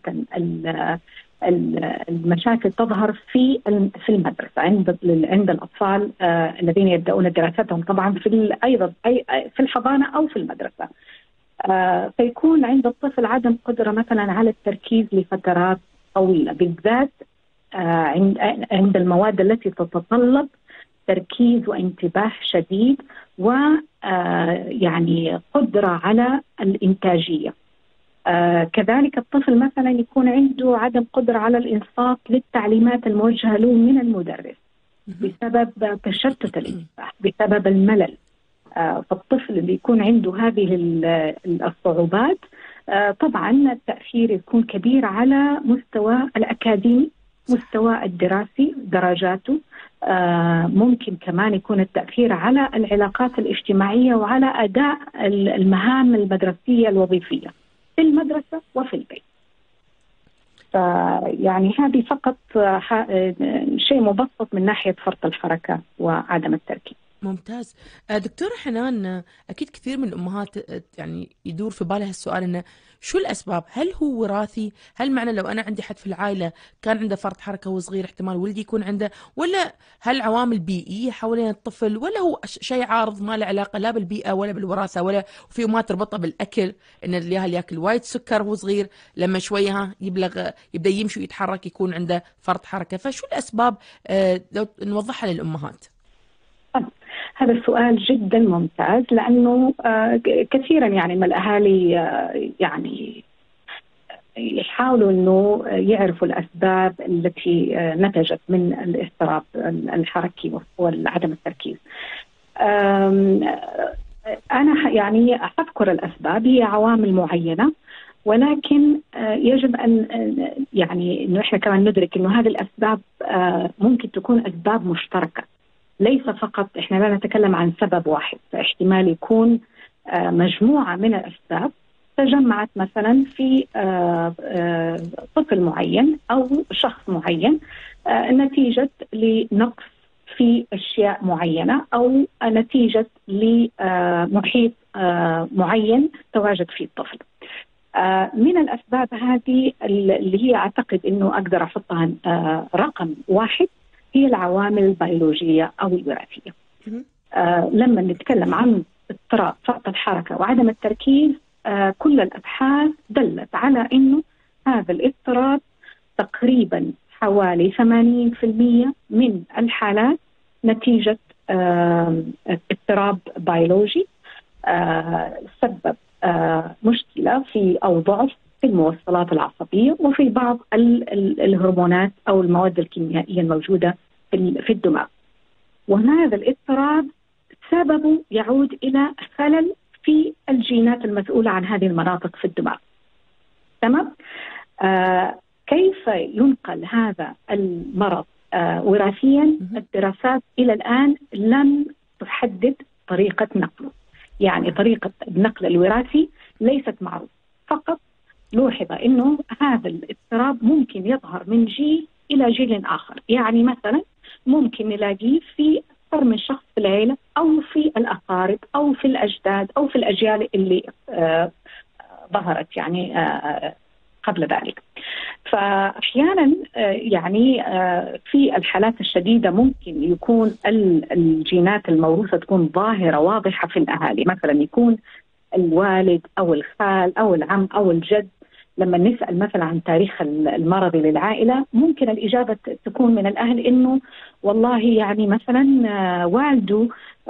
Speaker 5: المشاكل تظهر في في المدرسة عند عند الأطفال آه الذين يبدأون دراستهم طبعا في أيضا أي في الحضانة أو في المدرسة. آه فيكون عند الطفل عدم قدرة مثلا على التركيز لفترات طويلة، بالذات آه عند عند المواد التي تتطلب تركيز وانتباه شديد ويعني قدرة على الإنتاجية. آه كذلك الطفل مثلا يكون عنده عدم قدرة على الإنصات للتعليمات الموجهة له من المدرس بسبب تشتت الانتباه، بسبب الملل. آه فالطفل اللي يكون عنده هذه الصعوبات آه طبعا التأثير يكون كبير على مستوى الأكاديمي، مستوى الدراسي، درجاته. آه ممكن كمان يكون التأثير على العلاقات الاجتماعية وعلى أداء المهام المدرسية الوظيفية في المدرسة وفي البيت. يعني هذه فقط شيء مبسط من ناحية فرط الحركة وعدم التركيز.
Speaker 2: ممتاز. دكتورة حنان، أكيد كثير من الأمهات يعني يدور في بالها السؤال إنه شو الأسباب؟ هل هو وراثي؟ هل معنى لو أنا عندي حد في العائلة كان عنده فرط حركة وهو صغير احتمال ولدي يكون عنده، ولا هل عوامل بيئية حوالين الطفل، ولا هو شيء عارض ما له علاقة لا بالبيئة ولا بالوراثة، ولا في أمهات تربطها بالأكل إن اللي ياكل وايد سكر وهو صغير لما شوية يبلغ يبدأ يمشي ويتحرك يكون عنده فرط حركة؟ فشو الأسباب لو نوضحها للأمهات؟
Speaker 5: هذا السؤال جدا ممتاز، لأنه كثيرا يعني من الأهالي يعني يحاولوا أنه يعرفوا الأسباب التي نتجت من الاضطراب الحركي وعدم التركيز. أنا يعني أذكر الأسباب، هي عوامل معينة، ولكن يجب أن يعني أنه إحنا كمان ندرك أنه هذه الأسباب ممكن تكون أسباب مشتركة، ليس فقط إحنا لا نتكلم عن سبب واحد. فاحتمال يكون مجموعة من الأسباب تجمعت مثلا في طفل معين أو شخص معين نتيجة لنقص في أشياء معينة أو نتيجة لمحيط معين تواجد فيه الطفل. من الأسباب هذه اللي هي أعتقد أنه أقدر أحطها رقم واحد هي العوامل البيولوجية أو الوراثية. آه لما نتكلم عن اضطراب فرط الحركة وعدم التركيز، آه كل الأبحاث دلت على أنه هذا الاضطراب تقريبا حوالي ثمانين بالمئة من الحالات نتيجة آه اضطراب بيولوجي آه سبب آه مشكلة في أو ضعف في الموصلات العصبية وفي بعض ال ال الهرمونات أو المواد الكيميائية الموجودة في الدماغ. وهذا الاضطراب سببه يعود إلى خلل في الجينات المسؤولة عن هذه المناطق في الدماغ. تمام؟ آه كيف ينقل هذا المرض آه وراثيا؟ الدراسات إلى الآن لم تحدد طريقة نقله، يعني طريقة النقل الوراثي ليست معروفة، فقط لوحظ إنه هذا الاضطراب ممكن يظهر من جيل إلى جيل آخر. يعني مثلا ممكن نلاقيه في أكثر من شخص في العيلة أو في الأقارب أو في الأجداد أو في الأجيال اللي آه ظهرت يعني آه قبل ذلك. فأحيانا آه يعني آه في الحالات الشديدة ممكن يكون الجينات الموروثة تكون ظاهرة واضحة في الأهالي، مثلا يكون الوالد أو الخال أو العم أو الجد. لما نسأل مثلا عن تاريخ المرض للعائلة ممكن الإجابة تكون من الأهل إنه والله يعني مثلا والده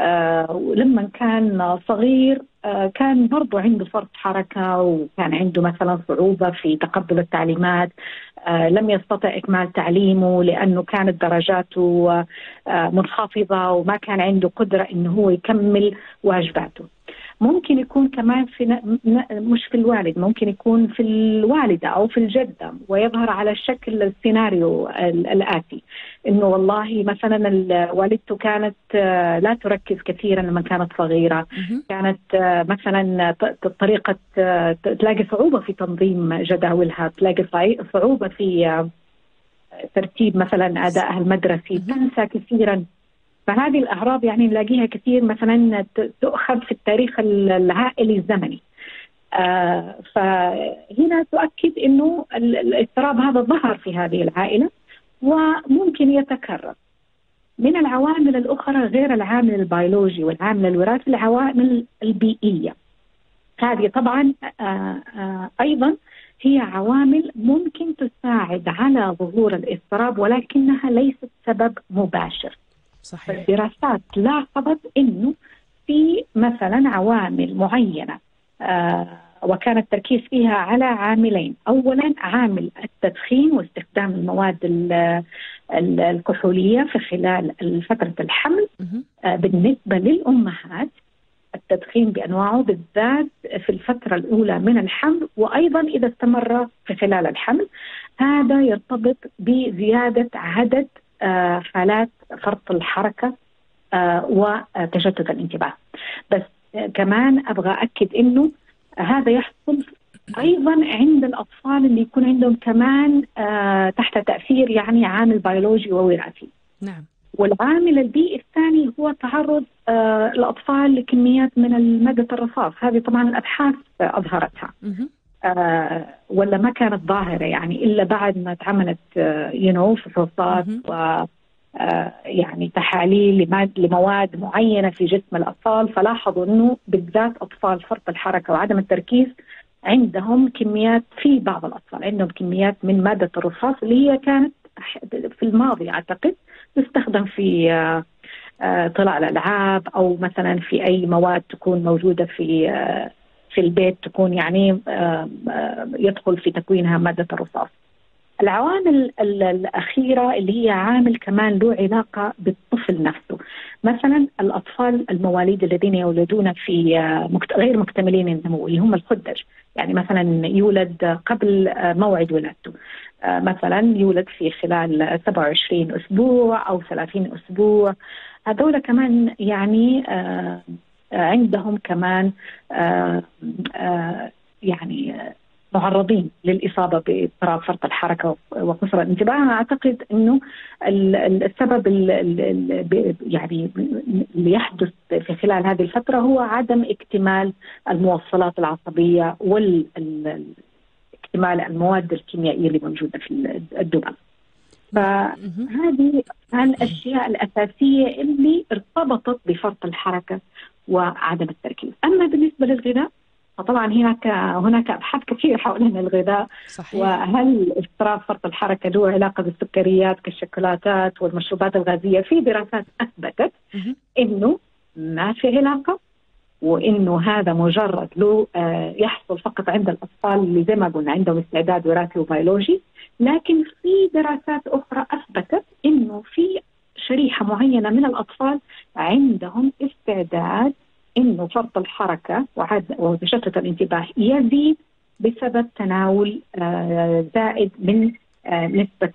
Speaker 5: لما كان صغير كان برضو عنده فرط حركة وكان عنده مثلا صعوبة في تقبل التعليمات، لم يستطع إكمال تعليمه لأنه كانت درجاته منخفضة وما كان عنده قدرة إنه هو يكمل واجباته. ممكن يكون كمان في ن... مش في الوالد، ممكن يكون في الوالدة أو في الجدة، ويظهر على شكل السيناريو الآتي، إنه والله مثلا والدته كانت لا تركز كثيرا لما كانت صغيرة، كانت مثلا طريقة تلاقي صعوبة في تنظيم جداولها، تلاقي صعوبة في ترتيب مثلا أدائها المدرسي، تنسى كثيرا. فهذه الأعراض يعني نلاقيها كثير مثلا تؤخذ في التاريخ العائلي الزمني. آه فهنا تؤكد إنه الاضطراب هذا ظهر في هذه العائلة وممكن يتكرر. من العوامل الأخرى غير العامل البيولوجي والعامل الوراثي، العوامل البيئية، هذه طبعا آه آه أيضا هي عوامل ممكن تساعد على ظهور الاضطراب، ولكنها ليست سبب مباشر.
Speaker 2: صحيح.
Speaker 5: الدراسات لاحظت إنه في مثلا عوامل معينة آه وكان التركيز فيها على عاملين. أولا عامل التدخين واستخدام المواد الكحولية في خلال فترة الحمل آه بالنسبة للأمهات، التدخين بأنواعه بالذات في الفترة الأولى من الحمل، وأيضا إذا استمر في خلال الحمل، هذا يرتبط بزيادة عدد آه حالات فرط الحركة آه وتشتت الانتباه. بس آه كمان أبغى أكد إنه هذا يحصل أيضا عند الأطفال اللي يكون عندهم كمان آه تحت تأثير يعني عامل بيولوجي ووراثي.
Speaker 2: نعم.
Speaker 5: والعامل البيئي الثاني هو تعرض آه الأطفال لكميات من المادة الرصاص، هذه طبعا الأبحاث أظهرتها آه ولا ما كانت ظاهرة يعني إلا بعد ما تعملت آه ينو فحوصات و آه يعني تحاليل لمواد معينة في جسم الأطفال، فلاحظوا أنه بالذات أطفال فرط الحركة وعدم التركيز عندهم كميات، في بعض الأطفال عندهم كميات من مادة الرصاص اللي هي كانت في الماضي أعتقد تستخدم في آه آه طلاء الألعاب، أو مثلا في أي مواد تكون موجودة في آه في البيت تكون يعني آه آه يدخل في تكوينها مادة الرصاص. العوامل الأخيرة اللي هي عامل كمان له علاقة بالطفل نفسه، مثلا الأطفال المواليد الذين يولدون في غير مكتملين النمو اللي هم الخدج، يعني مثلا يولد قبل موعد ولادته، مثلا يولد في خلال سبعة وعشرين أسبوع أو ثلاثين أسبوع، هذول كمان يعني عندهم كمان يعني معرضين للإصابة باضطراب فرط الحركة وقصر الانتباه. أعتقد أنه السبب يعني اللي يحدث في خلال هذه الفترة هو عدم اكتمال الموصلات العصبية والاكتمال المواد الكيميائية اللي موجودة في الدماغ. فهذه الأشياء الأساسية اللي ارتبطت بفرط الحركة وعدم التركيز. أما بالنسبة للغذاء فطبعا هناك هناك أبحاث كثيرة حول الغذاء. صحيح. وهل اضطراب فرط الحركة له علاقة بالسكريات كالشوكولاتات والمشروبات الغازية؟ في دراسات أثبتت إنه ما في علاقة، وإنه هذا مجرد له يحصل فقط عند الأطفال اللي زي ما قلنا عندهم استعداد وراثي وبيولوجي. لكن في دراسات أخرى أثبتت إنه في شريحة معينة من الأطفال عندهم استعداد إنه فرط الحركة وتشتت الانتباه يزيد بسبب تناول زائد من نسبة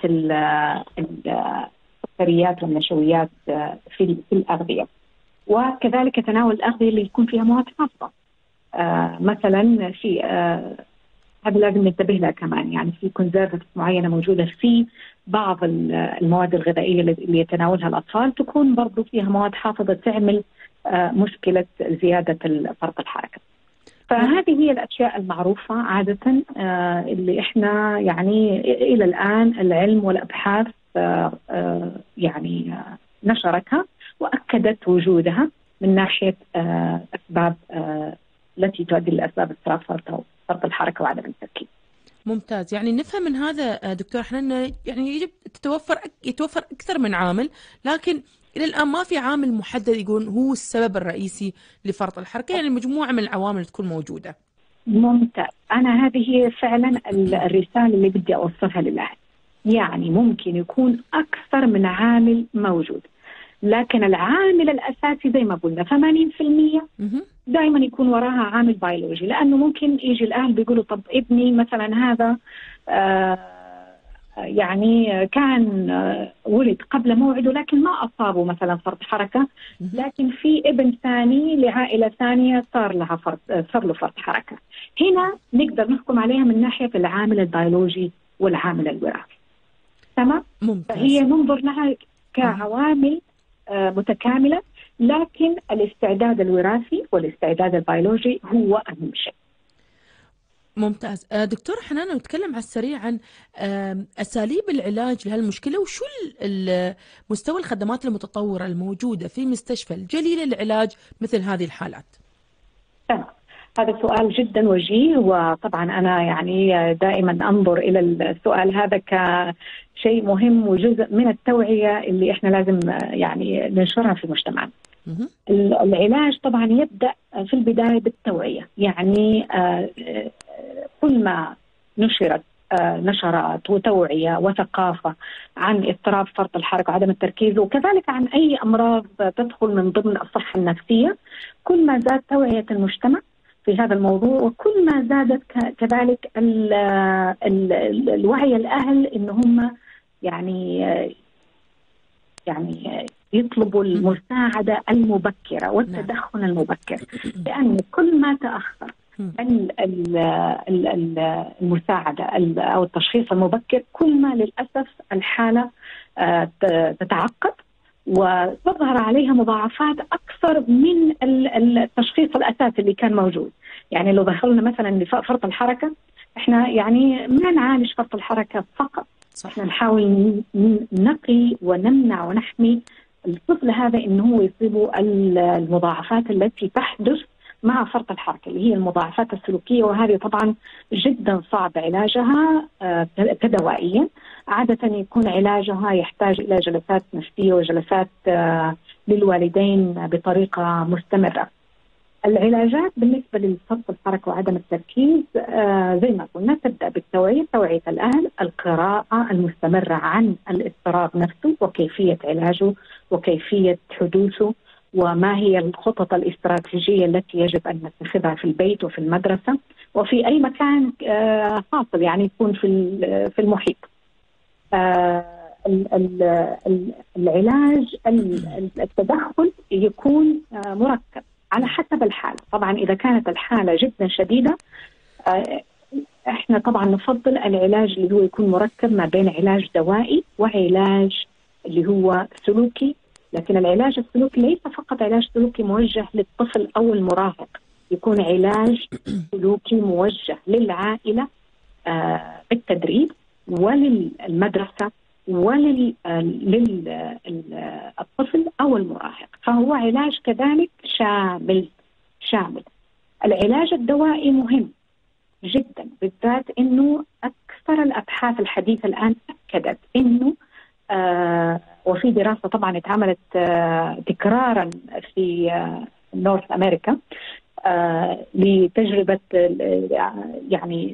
Speaker 5: السكريات والنشويات في الأغذية، وكذلك تناول الأغذية اللي يكون فيها مواد حافظة. مثلا في هذا لازم ننتبه لها كمان، يعني في كونزرفاتيف معينة موجودة في بعض المواد الغذائية اللي يتناولها الأطفال تكون برضو فيها مواد حافظة تعمل مشكلة زيادة فرط الحركة. فهذه هي الأشياء المعروفة عادة اللي إحنا يعني إلى الآن العلم والأبحاث يعني نشرتها وأكدت وجودها من ناحية أسباب التي تؤدي لأسباب اضطراب فرط الحركة وعدم التركيز.
Speaker 2: ممتاز. يعني نفهم من هذا دكتور حنان يعني يجب تتوفر يتوفر أكثر من عامل، لكن إلى الآن ما في عامل محدد يقول هو السبب الرئيسي لفرط الحركة، يعني مجموعة من العوامل تكون موجودة.
Speaker 5: ممتاز. أنا هذه هي فعلا الرسالة اللي بدي أوصلها للأهل، يعني ممكن يكون أكثر من عامل موجود، لكن العامل الأساسي زي ما قلنا ثمانين بالمئة دائما يكون وراها عامل بيولوجي، لأنه ممكن يجي الأهل بيقولوا طب ابني مثلا هذا آه يعني كان آه ولد قبل موعده لكن ما أصابه مثلا فرط حركة، لكن في ابن ثاني لعائلة ثانية صار لها فرط صار له فرط حركة. هنا نقدر نحكم عليها من ناحية العامل البيولوجي والعامل الوراثي. تمام؟ فهي ننظر لها كعوامل آه متكاملة، لكن الاستعداد الوراثي والاستعداد البيولوجي هو أهم شيء.
Speaker 2: ممتاز. دكتور حنان، نتكلم على السريع عن أساليب العلاج لهالمشكلة، وشو مستوى الخدمات المتطورة الموجودة في مستشفى الجليلة لعلاج مثل هذه الحالات؟
Speaker 5: تمام، هذا سؤال جدا وجيه، وطبعا أنا يعني دائما أنظر إلى السؤال هذا كشيء مهم وجزء من التوعية اللي إحنا لازم يعني ننشرها في مجتمعنا. العلاج طبعا يبدأ في البداية بالتوعية، يعني كل ما نشرت نشرات وتوعية وثقافة عن اضطراب فرط الحركة وعدم التركيز، وكذلك عن أي أمراض تدخل من ضمن الصحة النفسية، كل ما زاد توعية المجتمع في هذا الموضوع، وكل ما زادت كذلك ال ال الوعي الأهل إن هم يعني يعني يطلبوا المساعدة المبكرة والتدخل المبكر، لأن كل ما تأخر المساعدة أو التشخيص المبكر كل ما للأسف الحالة تتعقد وتظهر عليها مضاعفات أكثر من التشخيص الأساسي اللي كان موجود. يعني لو دخلنا مثلا لفرط الحركة، احنا يعني ما نعالج فرط الحركة فقط، صح. احنا نحاول نقي ونمنع ونحمي الطفل هذا إنه هو يصيبه المضاعفات التي تحدث مع فرط الحركة اللي هي المضاعفات السلوكية، وهذه طبعا جدا صعب علاجها كدوائيا. عادة يكون علاجها يحتاج إلى جلسات نفسية وجلسات للوالدين بطريقة مستمرة. العلاجات بالنسبة لفرط الحركة وعدم التركيز زي ما قلنا تبدأ بالتوعية، توعية الأهل، القراءة المستمرة عن الاضطراب نفسه وكيفية علاجه وكيفية حدوثه، وما هي الخطط الاستراتيجية التي يجب أن نتخذها في البيت وفي المدرسة وفي أي مكان حاصل يعني يكون في في المحيط. العلاج التدخل يكون مركب على حسب الحالة. طبعا إذا كانت الحالة جدا شديدة احنا طبعا نفضل العلاج اللي هو يكون مركب ما بين علاج دوائي وعلاج اللي هو سلوكي. لكن العلاج السلوكي ليس فقط علاج سلوكي موجه للطفل أو المراهق، يكون علاج سلوكي موجه للعائلة بالتدريب وللمدرسة وللطفل أو المراهق، فهو علاج كذلك شامل شامل. العلاج الدوائي مهم جدا، بالذات إنه أكثر الأبحاث الحديثة الآن أكدت إنه آه وفي دراسة طبعا اتعملت آه تكرارا في آه نورث أمريكا آه لتجربة يعني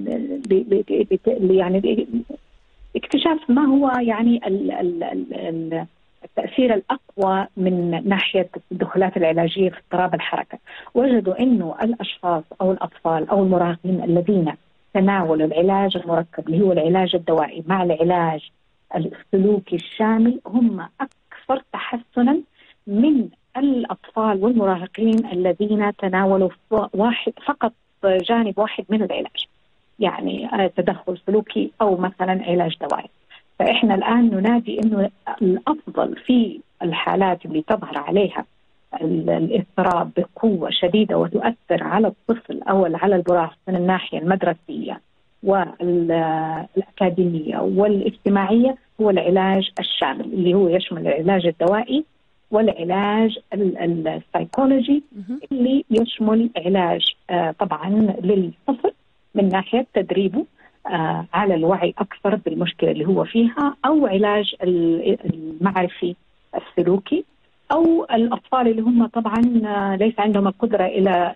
Speaker 5: يعني اكتشاف ما هو يعني التأثير الأقوى من ناحية التدخلات العلاجية في اضطراب الحركة. وجدوا إنه الأشخاص أو الأطفال أو المراهقين الذين تناولوا العلاج المركب اللي هو العلاج الدوائي مع العلاج السلوكي الشامل هم أكثر تحسنا من الأطفال والمراهقين الذين تناولوا واحد فقط جانب واحد من العلاج، يعني تدخل سلوكي أو مثلا علاج دوائي. فإحنا الآن ننادي إنه الأفضل في الحالات اللي تظهر عليها الاضطراب بقوة شديدة وتؤثر على الطفل أو على المراهق من الناحية المدرسية والأكاديمية والاجتماعية هو العلاج الشامل اللي هو يشمل العلاج الدوائي والعلاج السايكولوجي اللي يشمل علاج طبعا للطفل من ناحية تدريبه على الوعي أكثر بالمشكلة اللي هو فيها، أو علاج المعرفي السلوكي، أو الأطفال اللي هم طبعا ليس عندهم القدرة إلى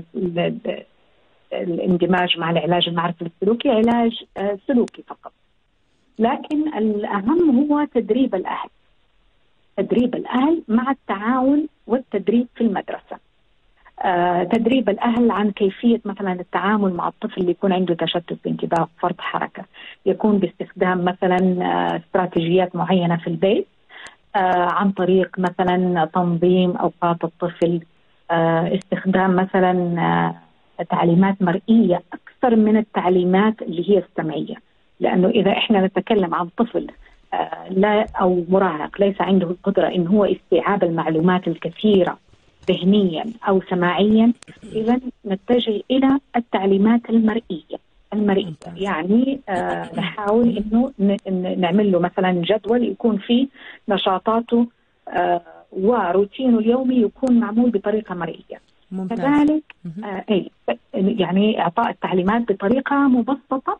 Speaker 5: الاندماج مع العلاج المعرفي السلوكي، علاج سلوكي فقط. لكن الأهم هو تدريب الأهل، تدريب الأهل مع التعاون والتدريب في المدرسة. آه، تدريب الأهل عن كيفية مثلا التعامل مع الطفل اللي يكون عنده تشتت بانتباه وفرط حركة، يكون باستخدام مثلا آه، استراتيجيات معينة في البيت، آه، عن طريق مثلا تنظيم أوقات الطفل، آه، استخدام مثلا آه، تعليمات مرئية أكثر من التعليمات اللي هي السمعية. لأنه إذا إحنا نتكلم عن طفل آه، لا أو مراهق ليس عنده القدرة إن هو استيعاب المعلومات الكثيرة ذهنيا أو سماعيا، إذا نتجه إلى التعليمات المرئية. المرئية يعني آه نحاول إنه نعمل له مثلا جدول يكون فيه نشاطاته آه وروتينه اليومي يكون معمول بطريقة مرئية.
Speaker 2: ممتاز.
Speaker 5: كذلك آه أي يعني إعطاء التعليمات بطريقة مبسطة،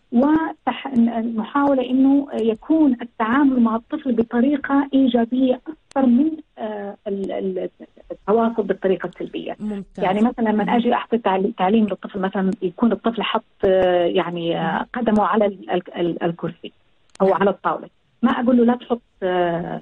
Speaker 5: ومحاولة إنه يكون التعامل مع الطفل بطريقة إيجابية أكثر من آه التواصل بالطريقة السلبية.
Speaker 2: ممتاز.
Speaker 5: يعني مثلا لما أجي أعطي تعليم للطفل، مثلا يكون الطفل حط آه يعني آه قدمه على ال ال الكرسي أو على الطاولة، ما أقول له لا تحط آه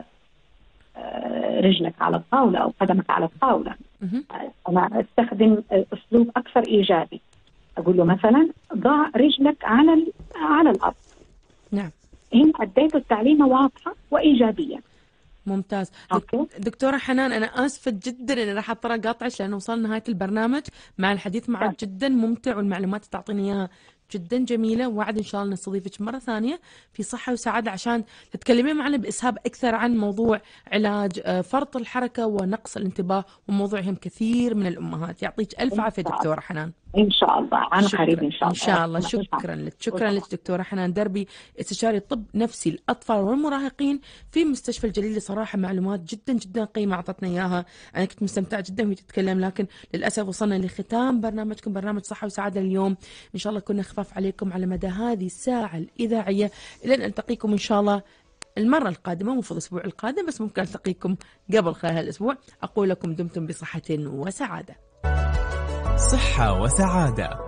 Speaker 5: رجلك على الطاولة أو قدمك على الطاولة. أنا أستخدم أسلوب أكثر إيجابي، أقول له مثلا ضع رجلك على على الأرض.
Speaker 2: نعم.
Speaker 5: هنا أديته التعليمة واضحة وإيجابية.
Speaker 2: ممتاز.
Speaker 5: أوكي.
Speaker 2: دكتورة حنان، أنا آسفة جدا أن راح أضطر أقاطعك لأنه وصلنا نهاية البرنامج. مع الحديث معك جدا ممتع، والمعلومات اللي تعطيني إياها جدا جميلة. وعد إن شاء الله نستضيفك مرة ثانية في صحة وسعادة عشان تتكلمين معنا بإسهاب أكثر عن موضوع علاج فرط الحركة ونقص الانتباه، وموضوع يهم كثير من الأمهات. يعطيك ألف عافية دكتورة حنان.
Speaker 5: إن شاء الله عن قريب إن شاء الله.
Speaker 2: إن شاء الله. شكرا لك. شكرا لك دكتورة حنان دربي، استشاري طب نفسي الأطفال والمراهقين في مستشفى الجليل. صراحة معلومات جدا جدا قيمة أعطتنا إياها. أنا كنت مستمتعة جدا وهي تتكلم، لكن للأسف وصلنا لختام برنامجكم، برنامج صحة وسعادة اليوم. إن شاء الله كنا خفاف عليكم على مدى هذه الساعة الإذاعية، إلى أن ألتقيكم إن شاء الله المرة القادمة، مو في الأسبوع القادم بس، ممكن ألتقيكم قبل خلال هالأسبوع. أقول لكم دمتم بصحة وسعادة.
Speaker 3: صحة وسعادة.